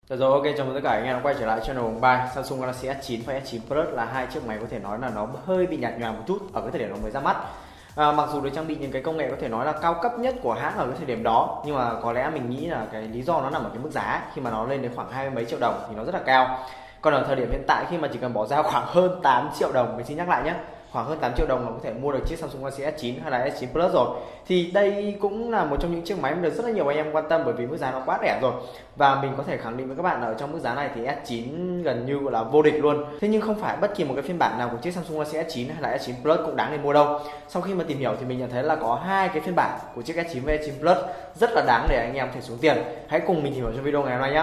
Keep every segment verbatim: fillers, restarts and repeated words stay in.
Rồi, ok, chào mừng tất cả anh em đã quay trở lại channel Hùng Bay. Samsung Galaxy S chín và S chín Plus là hai chiếc máy có thể nói là nó hơi bị nhạt nhòa một chút ở cái thời điểm nó mới ra mắt. À, mặc dù được trang bị những cái công nghệ có thể nói là cao cấp nhất của hãng ở cái thời điểm đó, nhưng mà có lẽ mình nghĩ là cái lý do nó nằm ở cái mức giá. Khi mà nó lên đến khoảng hai mươi mấy triệu đồng thì nó rất là cao. Còn ở thời điểm hiện tại khi mà chỉ cần bỏ ra khoảng hơn tám triệu đồng, mình xin nhắc lại nhé, khoảng hơn tám triệu đồng là có thể mua được chiếc Samsung Galaxy S chín hay là S chín Plus rồi. Thì đây cũng là một trong những chiếc máy mà được rất là nhiều anh em quan tâm, bởi vì mức giá nó quá rẻ rồi. Và mình có thể khẳng định với các bạn ở trong mức giá này thì S chín gần như là vô địch luôn. Thế nhưng không phải bất kỳ một cái phiên bản nào của chiếc Samsung Galaxy S chín hay là S chín Plus cũng đáng để mua đâu. Sau khi mà tìm hiểu thì mình nhận thấy là có hai cái phiên bản của chiếc S chín và S chín Plus rất là đáng để anh em có thể xuống tiền. Hãy cùng mình tìm hiểu trong video ngày hôm nay nhé.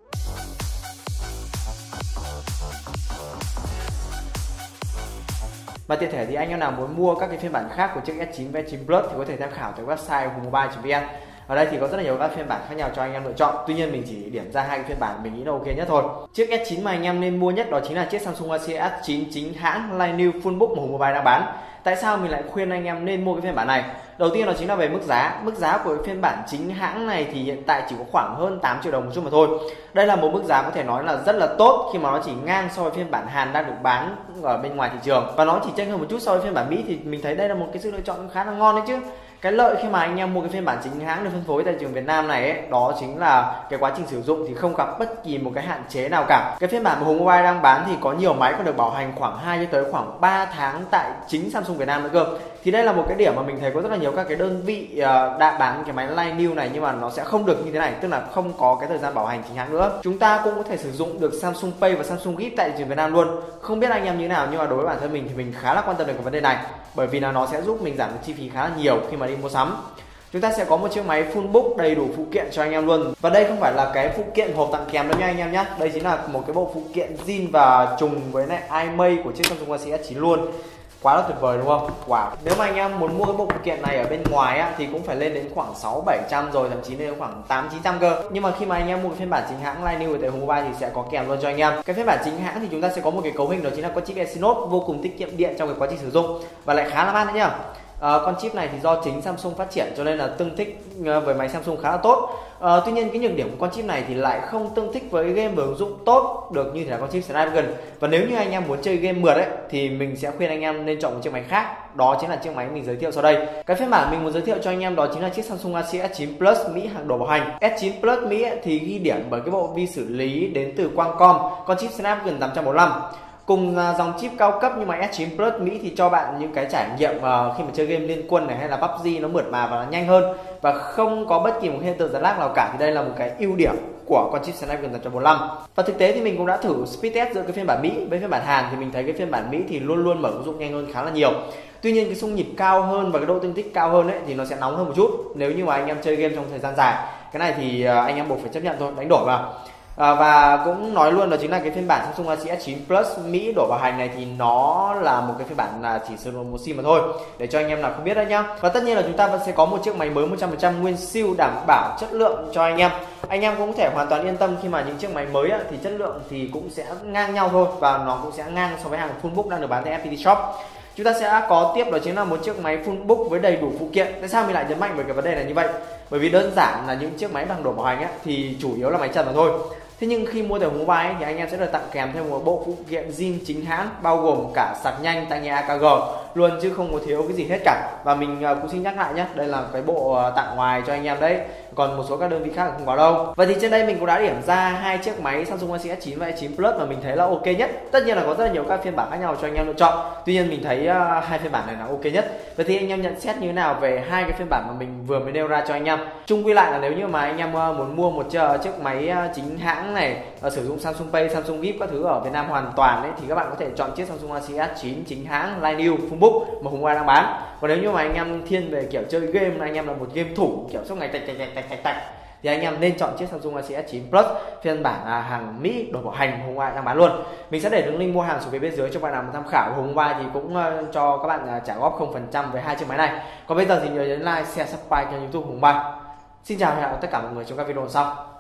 Và tiện thể thì anh em nào muốn mua các cái phiên bản khác của chiếc S chín và S chín Plus thì có thể tham khảo tại website hungmobile chấm vn. Ở đây thì có rất là nhiều các phiên bản khác nhau cho anh em lựa chọn. Tuy nhiên mình chỉ điểm ra hai cái phiên bản mình nghĩ là ok nhất thôi. Chiếc S chín mà anh em nên mua nhất đó chính là chiếc Samsung Galaxy S chín chính hãng Line New Fullbook mà Hungmobile đang bán. Tại sao mình lại khuyên anh em nên mua cái phiên bản này? Đầu tiên đó chính là về mức giá. Mức giá của phiên bản chính hãng này thì hiện tại chỉ có khoảng hơn tám triệu đồng một chút mà thôi. Đây là một mức giá có thể nói là rất là tốt, khi mà nó chỉ ngang so với phiên bản Hàn đang được bán ở bên ngoài thị trường, và nó chỉ chênh hơn một chút so với phiên bản Mỹ. Thì mình thấy đây là một cái sự lựa chọn khá là ngon đấy chứ. Cái lợi khi mà anh em mua cái phiên bản chính hãng được phân phối tại thị trường Việt Nam này ấy, đó chính là cái quá trình sử dụng thì không gặp bất kỳ một cái hạn chế nào cả. Cái phiên bản mà Hungmobile đang bán thì có nhiều máy còn được bảo hành khoảng hai cho tới khoảng ba tháng tại chính Samsung Việt Nam nữa cơ. Thì đây là một cái điểm mà mình thấy có rất là nhiều các cái đơn vị đã bán cái máy Line New này, nhưng mà nó sẽ không được như thế này, tức là không có cái thời gian bảo hành chính hãng nữa. Chúng ta cũng có thể sử dụng được Samsung Pay và Samsung Gift tại thị trường Việt Nam luôn. Không biết anh em như thế nào, nhưng mà đối với bản thân mình thì mình khá là quan tâm đến cái vấn đề này, bởi vì là nó sẽ giúp mình giảm được chi phí khá là nhiều khi mà đi mua sắm. Chúng ta sẽ có một chiếc máy full book đầy đủ phụ kiện cho anh em luôn. Và đây không phải là cái phụ kiện hộp tặng kèm đâu nha anh em nhé. Đây chính là một cái bộ phụ kiện zin và trùng với lại iMate của chiếc Samsung Galaxy S chín luôn. Quá là tuyệt vời đúng không? Wow. Nếu mà anh em muốn mua cái bộ phụ kiện này ở bên ngoài á, thì cũng phải lên đến khoảng sáu bảy trăm rồi, thậm chí lên đến khoảng tám chín trăm cơ. Nhưng mà khi mà anh em mua cái phiên bản chính hãng Line New tại Hungmobile thì sẽ có kèm luôn cho anh em. Cái phiên bản chính hãng thì chúng ta sẽ có một cái cấu hình đó chính là con chip Exynos vô cùng tiết kiệm điện trong cái quá trình sử dụng và lại khá là mát nữa nhá. À, con chip này thì do chính Samsung phát triển cho nên là tương thích với máy Samsung khá là tốt. À, tuy nhiên cái nhược điểm của con chip này thì lại không tương thích với game và ứng dụng tốt được như thế là con chip Snapdragon. Và nếu như anh em muốn chơi game mượt ấy thì mình sẽ khuyên anh em nên chọn một chiếc máy khác, đó chính là chiếc máy mình giới thiệu sau đây. Cái phiên bản mình muốn giới thiệu cho anh em đó chính là chiếc Samsung Galaxy S chín Plus Mỹ hàng đầu bảo hành. S chín Plus Mỹ ấy thì ghi điểm bởi cái bộ vi xử lý đến từ Qualcomm, con chip Snapdragon tám bốn lăm. Cùng dòng chip cao cấp nhưng mà S chín Plus Mỹ thì cho bạn những cái trải nghiệm uh, khi mà chơi game Liên Quân này hay là pê u bê giê nó mượt mà và nó nhanh hơn và không có bất kỳ một hiện tượng giật lag nào cả. Thì đây là một cái ưu điểm của con chip Snapdragon tám bốn lăm. Và thực tế thì mình cũng đã thử speed test giữa cái phiên bản Mỹ với phiên bản Hàn thì mình thấy cái phiên bản Mỹ thì luôn luôn mở ứng dụng nhanh hơn khá là nhiều. Tuy nhiên cái xung nhịp cao hơn và cái độ tương thích cao hơn ấy thì nó sẽ nóng hơn một chút nếu như mà anh em chơi game trong thời gian dài. Cái này thì uh, anh em buộc phải chấp nhận thôi, đánh đổi vào. À, và cũng nói luôn đó chính là cái phiên bản Samsung Galaxy S chín Plus Mỹ đổi bảo hành này thì nó là một cái phiên bản là chỉ sử dụng một sim mà thôi, để cho anh em nào không biết đấy nhá. Và tất nhiên là chúng ta vẫn sẽ có một chiếc máy mới một trăm phần trăm nguyên siêu đảm bảo chất lượng cho anh em. Anh em cũng có thể hoàn toàn yên tâm khi mà những chiếc máy mới á, thì chất lượng thì cũng sẽ ngang nhau thôi, và nó cũng sẽ ngang so với hàng full book đang được bán tại ép pê tê Shop. Chúng ta sẽ có tiếp đó chính là một chiếc máy full book với đầy đủ phụ kiện. Tại sao mình lại nhấn mạnh về cái vấn đề này như vậy? Bởi vì đơn giản là những chiếc máy bằng đổi bảo hành ấy, thì chủ yếu là máy trần mà thôi. Thế nhưng khi mua từ Hungmobile thì anh em sẽ được tặng kèm thêm một bộ phụ kiện zin chính hãng, bao gồm cả sạc nhanh, tai nghe a ca giê luôn, chứ không có thiếu cái gì hết cả. Và mình cũng xin nhắc lại nhé, đây là cái bộ tặng ngoài cho anh em đấy, còn một số các đơn vị khác không có đâu. Và thì trên đây mình cũng đã điểm ra hai chiếc máy Samsung Galaxy S chín và S chín Plus mà mình thấy là ok nhất. Tất nhiên là có rất là nhiều các phiên bản khác nhau cho anh em lựa chọn, tuy nhiên mình thấy uh, hai phiên bản này là ok nhất. Vậy thì anh em nhận xét như thế nào về hai cái phiên bản mà mình vừa mới nêu ra cho anh em? Chung quy lại là nếu như mà anh em uh, muốn mua một chiếc máy uh, chính hãng này, uh, sử dụng Samsung Pay, Samsung Gift các thứ ở Việt Nam hoàn toàn ấy, thì các bạn có thể chọn chiếc Samsung Galaxy S chín chính hãng Line New Full Book mà Hungmobile đang bán. Còn nếu như mà anh em thiên về kiểu chơi game, anh em là một game thủ kiểu suốt ngày tạch tạch tạch tạch tạch thì anh em nên chọn chiếc Samsung Galaxy S chín Plus phiên bản à, hàng Mỹ đổi bảo hành Hungmobile đang bán luôn. Mình sẽ để đường link mua hàng xuống phía bên dưới cho bạn nào muốn tham khảo. Hungmobile thì cũng uh, cho các bạn uh, trả góp không phần trăm với hai chiếc máy này. Còn bây giờ thì nhớ nhấn like, share, subscribe kênh YouTube Hungmobile. Xin chào và hẹn gặp tất cả mọi người trong các video sau.